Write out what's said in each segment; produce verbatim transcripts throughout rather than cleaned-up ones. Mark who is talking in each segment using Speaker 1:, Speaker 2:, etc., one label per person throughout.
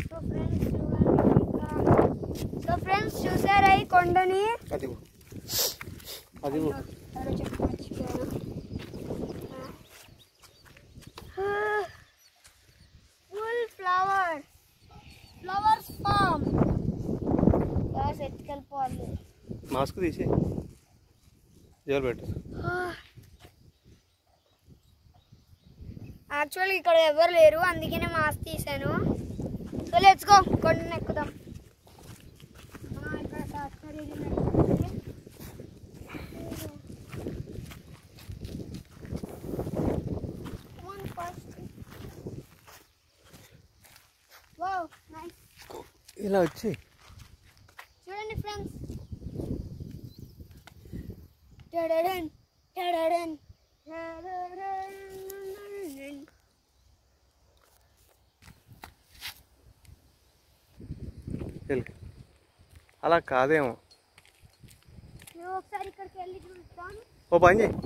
Speaker 1: So friends so friends చూసారా ఈ కొండని?
Speaker 2: అది అది
Speaker 1: full flower flowers farm. Bus ఎత్తుకెళ్ళిపోవాలి.
Speaker 2: మాస్క్ తీసి జోలు పెట్టు.
Speaker 1: యాక్చువల్లీ ఇక్కడ ఎవరు లేరు, అందుకనే మాస్క్ తీసాను. సో లెట్స్ గో, కొండను ఎక్కుదాం. ఇక్కడ డాక్టర్
Speaker 2: ఇలా వచ్చి
Speaker 1: చూడండి ఫ్రెండ్స్. టడడన్ టడడన్
Speaker 2: అలా కాదేమో.
Speaker 1: నువ్వు ఒకసారి ఇక్కడికి వెళ్ళి చూస్తాం.
Speaker 2: ఓ పని చేయి.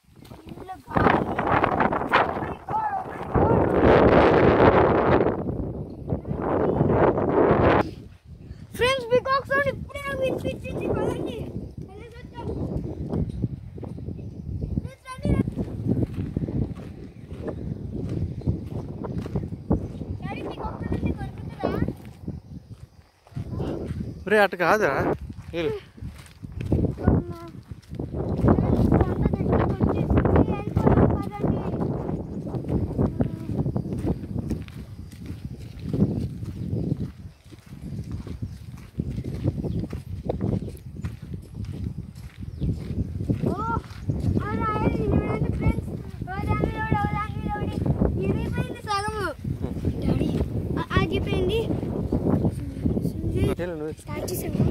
Speaker 1: ఫ్రెండ్స్ బికాక్ సౌండ్ ఇప్పుడే నాకు వినిపించింది. పదండి వెళ్ళేసొద్దాం. డాడీ బికాక్ సౌండ్ దొరుకుతుందా?
Speaker 2: రే అటు కాదురా.
Speaker 1: ఆగిపోయింది. స్టార్ట్ చేసాము.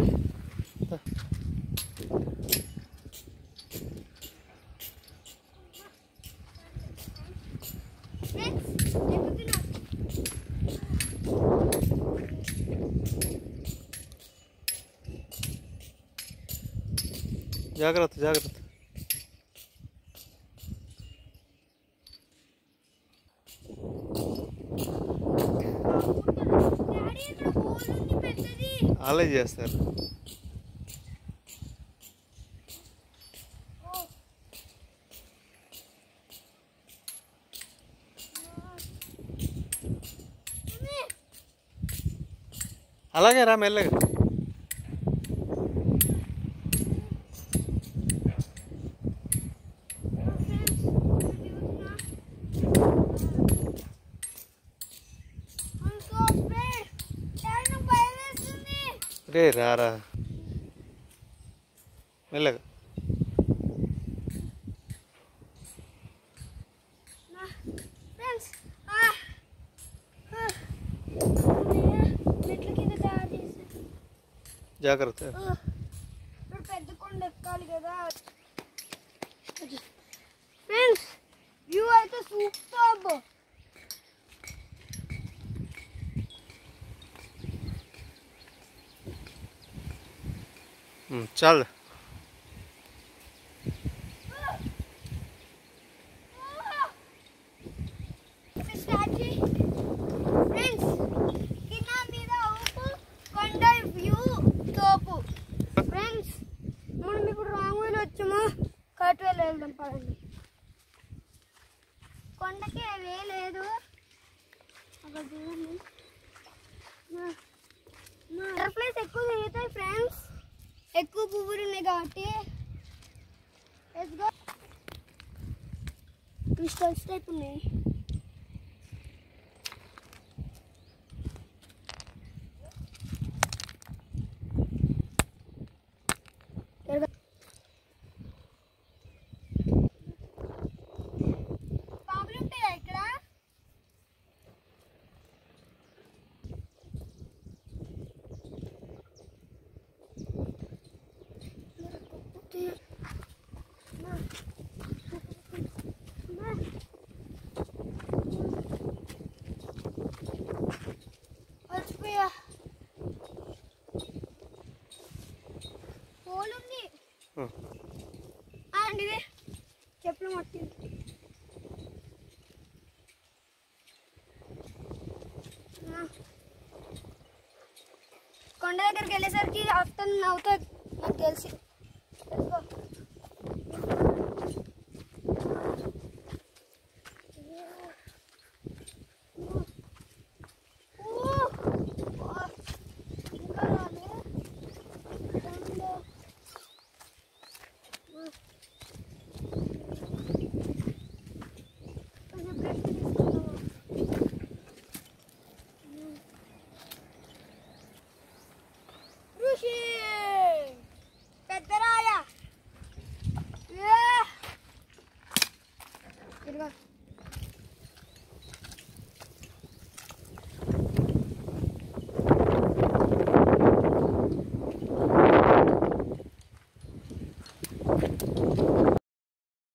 Speaker 2: జాగ్రత్త జాగ్రత్త. అలా చేస్తారు. అలాగే రా మెల్లగా. రే రారా మెల్లగా. జాగ్రత్త.
Speaker 1: పెద్ద కొండ ఎక్కాలి కదా ఫ్రెండ్స్. వ్యూ అయితే సూపర్.
Speaker 2: చాలు.
Speaker 1: ఫ్రెండ్స్ మనం ఇప్పుడు రాంగ్ వేలో వచ్చాము. కరెక్ట్ వేలో వెళ్దాం పదండి. కొండకి వే లేదు అక్కడ చూడండి. బటర్ఫ్లైస్ ఎక్కువ తిరుగుతాయి ఫ్రెండ్స్, ఎక్కువ పువ్వులు ఉన్నాయి కాబట్టి. క్రిస్టల్స్ టైప్ ఉన్నాయి. పాములు ఉంటాయా ఇక్కడ? కొండ దగ్గరికి వెళ్ళేసరికి ఆఫ్టర్నూన్ అవుతుంది నాకు తెలిసి. పెద్దరాయ